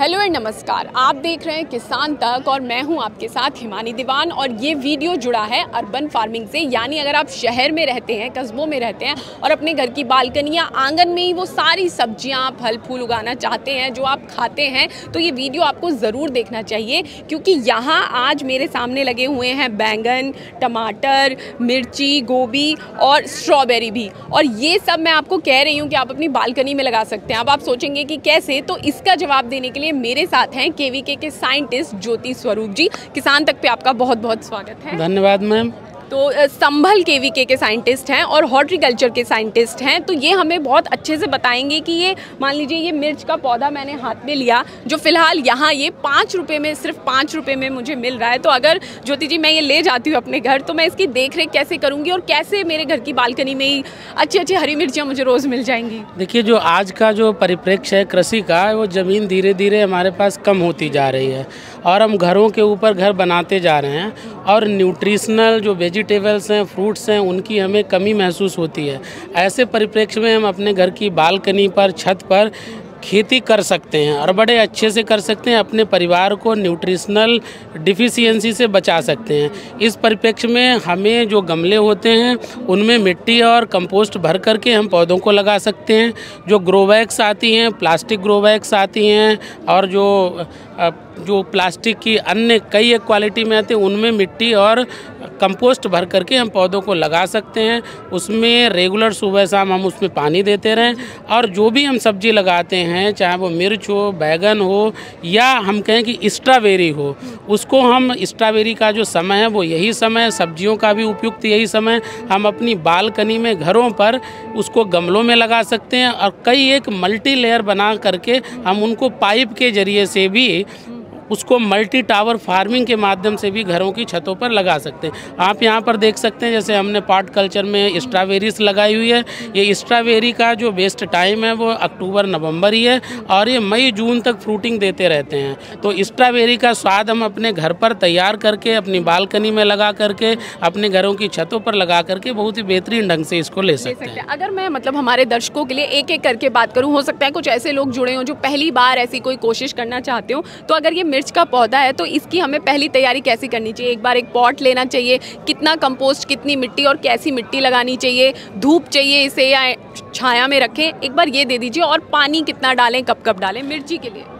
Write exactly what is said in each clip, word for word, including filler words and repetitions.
Hello and नमस्कार, आप देख रहे हैं किसान तक और मैं हूं आपके साथ हिमानी दीवान। और ये वीडियो जुड़ा है अर्बन फार्मिंग से, यानी अगर आप शहर में रहते हैं, कस्बों में रहते हैं और अपने घर की बालकनी या आंगन में ही वो सारी सब्जियां फल फूल उगाना चाहते हैं जो आप खाते हैं, तो ये वीडियो आपको ज़रूर देखना चाहिए। क्योंकि यहाँ आज मेरे सामने लगे हुए हैं बैंगन, टमाटर, मिर्ची, गोभी और स्ट्रॉबेरी भी। और ये सब मैं आपको कह रही हूँ कि आप अपनी बालकनी में लगा सकते हैं। अब आप सोचेंगे कि कैसे, तो इसका जवाब देने के लिए मेरे साथ हैं केवीके के साइंटिस्ट ज्योति स्वरूप जी। किसान तक पे आपका बहुत बहुत स्वागत है। धन्यवाद मैम। तो संभल केवीके के साइंटिस्ट हैं और हॉर्टिकल्चर के साइंटिस्ट हैं, तो ये हमें बहुत अच्छे से बताएंगे कि ये मान लीजिए ये मिर्च का पौधा मैंने हाथ में लिया, जो फिलहाल यहाँ ये पाँच रुपये में, सिर्फ पाँच रुपये में मुझे मिल रहा है। तो अगर ज्योति जी मैं ये ले जाती हूँ अपने घर, तो मैं इसकी देख रेख कैसे करूँगी और कैसे मेरे घर की बालकनी में ही अच्छी अच्छी हरी मिर्चियाँ मुझे रोज़ मिल जाएंगी? देखिए, जो आज का जो परिप्रेक्ष्य है कृषि का, वो ज़मीन धीरे धीरे हमारे पास कम होती जा रही है और हम घरों के ऊपर घर बनाते जा रहे हैं और न्यूट्रिशनल जो वेजिटेबल्स हैं, फ्रूट्स हैं, उनकी हमें कमी महसूस होती है। ऐसे परिप्रेक्ष्य में हम अपने घर की बालकनी पर, छत पर खेती कर सकते हैं और बड़े अच्छे से कर सकते हैं। अपने परिवार को न्यूट्रिशनल डिफिशियंसी से बचा सकते हैं। इस परिप्रेक्ष्य में हमें जो गमले होते हैं उनमें मिट्टी और कंपोस्ट भर करके हम पौधों को लगा सकते हैं। जो ग्रो बैग्स आती हैं, प्लास्टिक ग्रो बैग्स आती हैं और जो जो प्लास्टिक की अन्य कई एक क्वालिटी में आते हैं, उनमें मिट्टी और कंपोस्ट भर करके हम पौधों को लगा सकते हैं। उसमें रेगुलर सुबह शाम हम उसमें पानी देते रहें और जो भी हम सब्जी लगाते हैं, चाहे वो मिर्च हो, बैगन हो या हम कहें कि स्ट्रॉबेरी हो, उसको हम स्ट्रॉबेरी का जो समय है वो यही समय, सब्जियों का भी उपयुक्त यही समय, हम अपनी बालकनी में, घरों पर उसको गमलों में लगा सकते हैं। और कई एक मल्टी लेयर बना करके हम उनको पाइप के जरिए से भी उसको मल्टी टावर फार्मिंग के माध्यम से भी घरों की छतों पर लगा सकते हैं। आप यहाँ पर देख सकते हैं, जैसे हमने पॉट कल्चर में स्ट्रॉबेरीज लगाई हुई है। ये स्ट्रॉबेरी का जो बेस्ट टाइम है वो अक्टूबर नवंबर ही है और ये मई जून तक फ्रूटिंग देते रहते हैं। तो स्ट्रॉबेरी का स्वाद हम अपने घर पर तैयार करके, अपनी बालकनी में लगा करके, अपने घरों की छतों पर लगा करके बहुत ही बेहतरीन ढंग से इसको ले सकते हैं। अगर मैं मतलब हमारे दर्शकों के लिए एक एक करके बात करूँ, हो सकता है कुछ ऐसे लोग जुड़े हों जो पहली बार ऐसी कोई कोशिश करना चाहते हो, तो अगर ये मिर्च का पौधा है तो इसकी हमें पहली तैयारी कैसी करनी चाहिए? एक बार एक पॉट लेना चाहिए, कितना कंपोस्ट, कितनी मिट्टी और कैसी मिट्टी लगानी चाहिए, धूप चाहिए इसे या छाया में रखें, एक बार ये दे दीजिए। और पानी कितना डालें, कब कब डालें मिर्ची के लिए?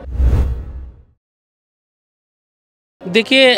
देखिए,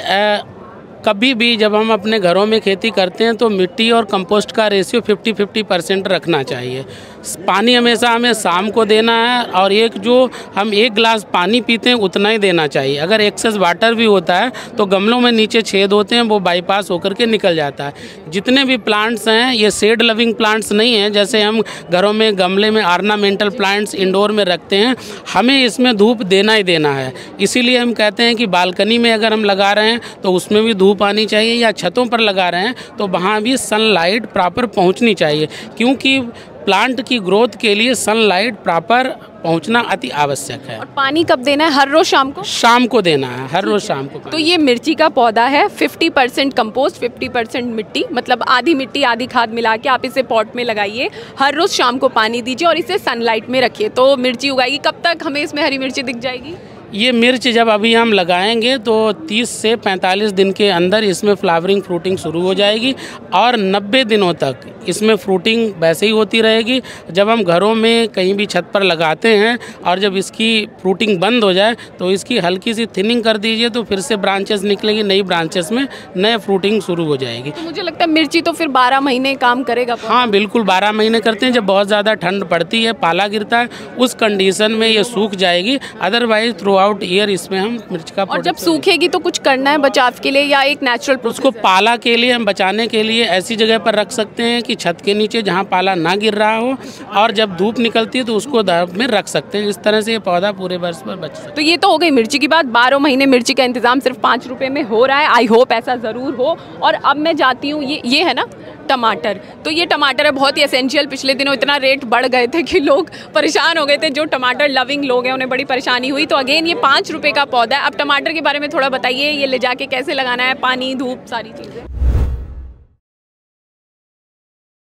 कभी भी जब हम अपने घरों में खेती करते हैं तो मिट्टी और कंपोस्ट का रेशियो फिफ्टी फिफ्टी परसेंट रखना चाहिए। पानी हमेशा हमें शाम को देना है और एक जो हम एक गिलास पानी पीते हैं उतना ही देना चाहिए। अगर एक्सेस वाटर भी होता है तो गमलों में नीचे छेद होते हैं, वो बाईपास होकर के निकल जाता है। जितने भी प्लांट्स हैं ये शेड लविंग प्लांट्स नहीं हैं, जैसे हम घरों में गमले में ऑर्नामेंटल प्लांट्स इंडोर में रखते हैं। हमें इसमें धूप देना ही देना है। इसीलिए हम कहते हैं कि बालकनी में अगर हम लगा रहे हैं तो उसमें भी धूप आनी चाहिए, या छतों पर लगा रहे हैं तो वहाँ भी सनलाइट प्रॉपर पहुँचनी चाहिए, क्योंकि प्लांट की ग्रोथ के लिए सनलाइट प्रॉपर पहुंचना अति आवश्यक है। और पानी कब देना है? हर रोज शाम को? शाम को देना है, हर रोज शाम को। तो ये मिर्ची का पौधा है, fifty percent compost, fifty percent मिट्टी, मतलब आधी मिट्टी आधी खाद मिला के आप इसे पॉट में लगाइए। हर रोज शाम को पानी दीजिए और इसे सनलाइट में रखिए तो मिर्ची उगाएगी। कब तक हमें इसमें हरी मिर्ची दिख जाएगी? ये मिर्च जब अभी हम लगाएंगे तो तीस से पैंतालीस दिन के अंदर इसमें फ्लावरिंग फ्रूटिंग शुरू हो जाएगी और नब्बे दिनों तक इसमें फ्रूटिंग वैसे ही होती रहेगी। जब हम घरों में कहीं भी छत पर लगाते हैं और जब इसकी फ्रूटिंग बंद हो जाए तो इसकी हल्की सी थिनिंग कर दीजिए, तो फिर से ब्रांचेस निकलेंगी, नई ब्रांचेस में नए फ्रूटिंग शुरू हो जाएगी। तो मुझे लगता है मिर्ची तो फिर बारह महीने काम करेगा। हाँ बिल्कुल, बारह महीने करते हैं। जब बहुत ज़्यादा ठंड पड़ती है, पाला गिरता है, उस कंडीशन में ये सूख जाएगी। अदरवाइज थ्रू आउट ईयर इसमें हम मिर्च का। और जब सूखेगी तो कुछ करना है बचाव के लिए या एक नेचुरल? उसको पाला के लिए हम बचाने के लिए ऐसी जगह पर रख सकते हैं कि छत के नीचे जहाँ पाला ना गिर रहा हो, और जब धूप निकलती है तो उसको धूप में रख सकते हैं। इस तरह से ये पौधा पूरे वर्ष पर बच सकता है। तो ये तो हो गई मिर्ची की बात। बारह महीने मिर्ची का इंतजाम सिर्फ पाँच रुपये में हो रहा है। आई होप ऐसा ज़रूर हो। और अब मैं जाती हूँ, ये ये है ना टमाटर, तो ये टमाटर है बहुत ही एसेंशियल। पिछले दिनों इतना रेट बढ़ गए थे कि लोग परेशान हो गए थे, जो टमाटर लविंग लोग हैं उन्हें बड़ी परेशानी हुई। तो अगेन ये पाँच रुपये का पौधा है। अब टमाटर के बारे में थोड़ा बताइए, ये ले जाके कैसे लगाना है, पानी, धूप, सारी चीज़ें?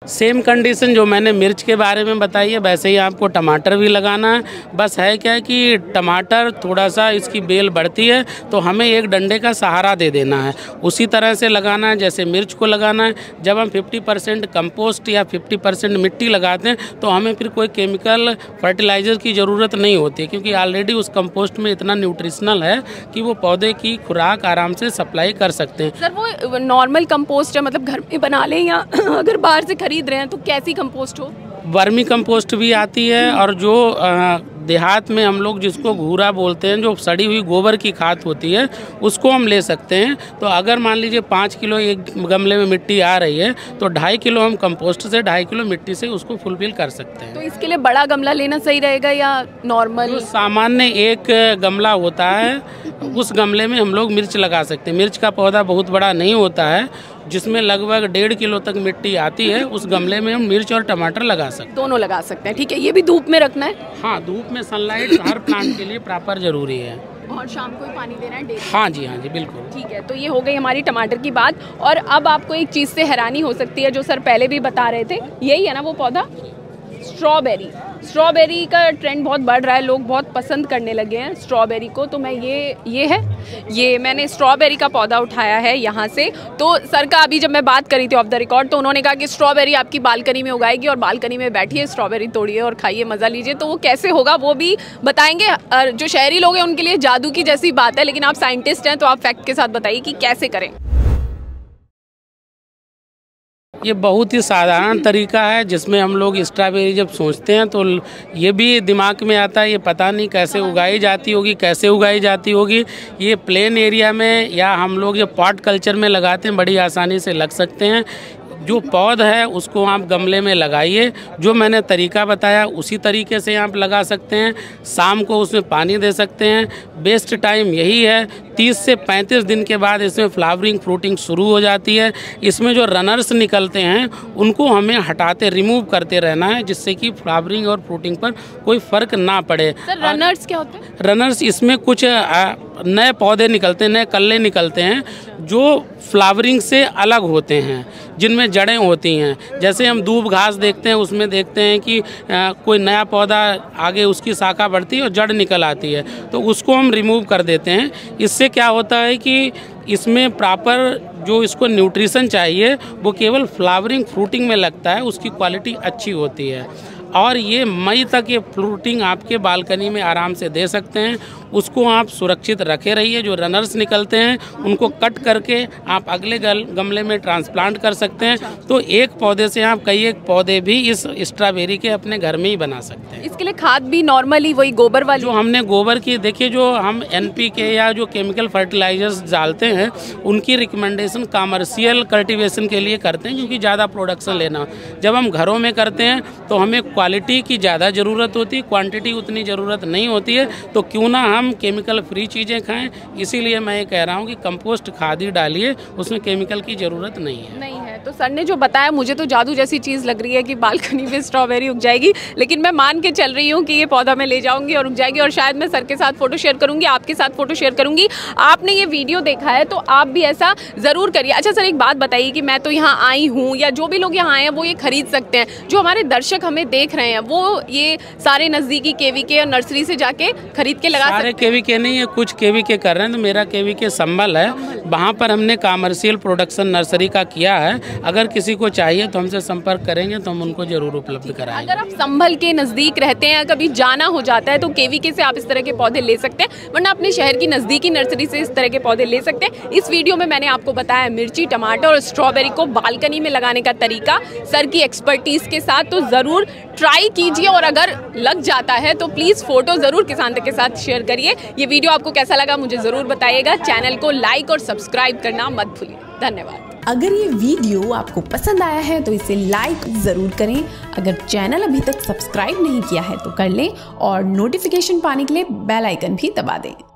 सेम कंडीशन जो मैंने मिर्च के बारे में बताई है वैसे ही आपको टमाटर भी लगाना है। बस है क्या है कि टमाटर थोड़ा सा इसकी बेल बढ़ती है तो हमें एक डंडे का सहारा दे देना है, उसी तरह से लगाना है जैसे मिर्च को लगाना है। जब हम पचास परसेंट कंपोस्ट या पचास परसेंट मिट्टी लगाते हैं तो हमें फिर कोई केमिकल फर्टिलाइज़र की ज़रूरत नहीं होती, क्योंकि ऑलरेडी उस कंपोस्ट में इतना न्यूट्रिशनल है कि वो पौधे की खुराक आराम से सप्लाई कर सकते हैं। सर वो नॉर्मल कंपोस्ट है, मतलब घर में बना लें या अगर बाहर से खरीद रहे हैं तो कैसी कंपोस्ट हो? वर्मी कंपोस्ट भी आती है और जो आ, देहात में हम लोग जिसको घूरा बोलते हैं, जो सड़ी हुई गोबर की खाद होती है, उसको हम ले सकते हैं। तो अगर मान लीजिए पाँच किलो एक गमले में मिट्टी आ रही है तो ढाई किलो हम कंपोस्ट से ढाई किलो मिट्टी से उसको फुलफिल कर सकते हैं। तो इसके लिए बड़ा गमला लेना सही रहेगा या नॉर्मल? जो सामान्य एक गमला होता है उस गमले में हम लोग मिर्च लगा सकते हैं। मिर्च का पौधा बहुत बड़ा नहीं होता है, जिसमें लगभग डेढ़ किलो तक मिट्टी आती है, उस गमले में हम मिर्च और टमाटर लगा सकते हैं। दोनों लगा सकते हैं, ठीक है। ये भी धूप में रखना है? हाँ, धूप में सनलाइट हर प्लांट के लिए प्रॉपर जरूरी है। और शाम को ही पानी देना है डेली? हाँ जी हाँ जी बिल्कुल। ठीक है, तो ये हो गई हमारी टमाटर की बात। और अब आपको एक चीज़ से हैरानी हो सकती है जो सर पहले भी बता रहे थे, यही है ना वो पौधा, स्ट्रॉबेरी। स्ट्रॉबेरी का ट्रेंड बहुत बढ़ रहा है, लोग बहुत पसंद करने लगे हैं स्ट्रॉबेरी को। तो मैं ये ये है ये मैंने स्ट्रॉबेरी का पौधा उठाया है यहाँ से। तो सर का अभी जब मैं बात करी थी ऑफ द रिकॉर्ड तो उन्होंने कहा कि स्ट्रॉबेरी आपकी बालकनी में उगाएगी और बालकनी में बैठिए, स्ट्रॉबेरी तोड़िए और खाइए, मज़ा लीजिए। तो वो कैसे होगा वो भी बताएंगे। जो शहरी लोग हैं उनके लिए जादू की जैसी बात है, लेकिन आप साइंटिस्ट हैं तो आप फैक्ट के साथ बताइए कि कैसे करें। ये बहुत ही साधारण तरीका है जिसमें हम लोग स्ट्रॉबेरी जब सोचते हैं तो ये भी दिमाग में आता है, ये पता नहीं कैसे उगाई जाती होगी, कैसे उगाई जाती होगी। ये प्लेन एरिया में या हम लोग ये पॉट कल्चर में लगाते हैं, बड़ी आसानी से लग सकते हैं। जो पौधा है उसको आप गमले में लगाइए, जो मैंने तरीका बताया उसी तरीके से आप लगा सकते हैं। शाम को उसमें पानी दे सकते हैं। बेस्ट टाइम यही है, तीस से पैंतीस दिन के बाद इसमें फ्लावरिंग फ्रूटिंग शुरू हो जाती है। इसमें जो रनर्स निकलते हैं उनको हमें हटाते रिमूव करते रहना है, जिससे कि फ्लावरिंग और फ्रूटिंग पर कोई फ़र्क ना पड़े। सर रनर्स क्या होते हैं? रनर्स इसमें कुछ नए पौधे निकलते हैं, नए कल्ले निकलते हैं जो फ्लावरिंग से अलग होते हैं, जिनमें जड़ें होती हैं। जैसे हम दूब घास देखते हैं, उसमें देखते हैं कि आ, कोई नया पौधा आगे उसकी शाखा बढ़ती है और जड़ निकल आती है, तो उसको हम रिमूव कर देते हैं। इससे क्या होता है कि इसमें प्रॉपर जो इसको न्यूट्रिशन चाहिए वो केवल फ्लावरिंग फ्रूटिंग में लगता है, उसकी क्वालिटी अच्छी होती है। और ये मई तक ये फ्रूटिंग आपके बालकनी में आराम से दे सकते हैं। उसको आप सुरक्षित रखे रहिए। जो रनर्स निकलते हैं उनको कट करके आप अगले गमले में ट्रांसप्लांट कर सकते हैं। तो एक पौधे से आप कई एक पौधे भी इस स्ट्रॉबेरी के अपने घर में ही बना सकते हैं। इसके लिए खाद भी नॉर्मली वही गोबर वाली जो हमने गोबर की, देखिए जो हम एन पी के या जो केमिकल फर्टिलाइजर्स डालते हैं उनकी रिकमेंडेशन कमर्शियल कल्टीवेशन के लिए करते हैं, क्योंकि ज़्यादा प्रोडक्शन लेना। जब हम घरों में करते हैं तो हमें क्वालिटी की ज़्यादा ज़रूरत होती है, क्वांटिटी उतनी ज़रूरत नहीं होती है। तो क्यों ना हम केमिकल फ्री चीज़ें खाएं। इसीलिए मैं ये कह रहा हूँ कि कंपोस्ट खाद ही डालिए, उसमें केमिकल की ज़रूरत नहीं है। नहीं है। तो सर ने जो बताया मुझे तो जादू जैसी चीज़ लग रही है कि बालकनी में स्ट्रॉबेरी उग जाएगी, लेकिन मैं मान के चल रही हूँ कि ये पौधा मैं ले जाऊँगी और उग जाएगी। और शायद मैं सर के साथ फ़ोटो शेयर करूँगी, आपके साथ फ़ोटो शेयर करूँगी। आपने ये वीडियो देखा है तो आप भी ऐसा ज़रूर करिए। अच्छा सर एक बात बताइए कि मैं तो यहाँ आई हूँ या जो भी लोग यहाँ आए हैं वो ये खरीद सकते हैं? जो हमारे दर्शक हमें देख रहे हैं वो ये सारे नज़दीकी केवीके और नर्सरी से जाके खरीद के लगा सारे केवीके नहीं है, कुछ केवीके कर रहे हैं। तो मेरा केवीके संभल है, वहाँ पर हमने कमर्शियल प्रोडक्शन नर्सरी का किया है। अगर किसी को चाहिए तो हमसे संपर्क करेंगे तो हम उनको जरूर उपलब्ध कराएंगे। अगर आप संभल के नज़दीक रहते हैं, कभी जाना हो जाता है तो केवीके से आप इस तरह के पौधे ले सकते हैं, वरना अपने शहर की नज़दीकी नर्सरी से इस तरह के पौधे ले सकते हैं। इस वीडियो में मैंने आपको बताया मिर्ची, टमाटर और स्ट्रॉबेरी को बालकनी में लगाने का तरीका सर की एक्सपर्टीज़ के साथ। तो ज़रूर ट्राई कीजिए और अगर लग जाता है तो प्लीज़ फ़ोटो ज़रूर किसान तक के साथ शेयर करिए। ये वीडियो आपको कैसा लगा मुझे ज़रूर बताइएगा। चैनल को लाइक और सब्सक्राइब करना मत भूलिए। धन्यवाद। अगर ये वीडियो आपको पसंद आया है तो इसे लाइक ज़रूर करें। अगर चैनल अभी तक सब्सक्राइब नहीं किया है तो कर लें और नोटिफिकेशन पाने के लिए बेल आइकन भी दबा दें।